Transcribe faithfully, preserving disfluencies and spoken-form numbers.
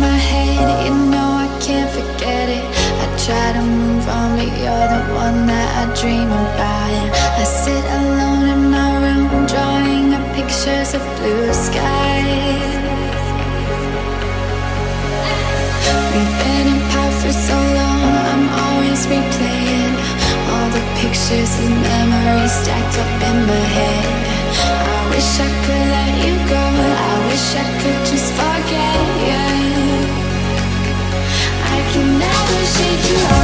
my head, you know I can't forget it. I try to move on, but you're the one that I dream about. I sit alone in my room, drawing up pictures of blue skies. We've been apart for so long, I'm always replaying all the pictures and memories stacked up in my head. I wish I could let you go, I wish I could just forget you. I can never shake you off.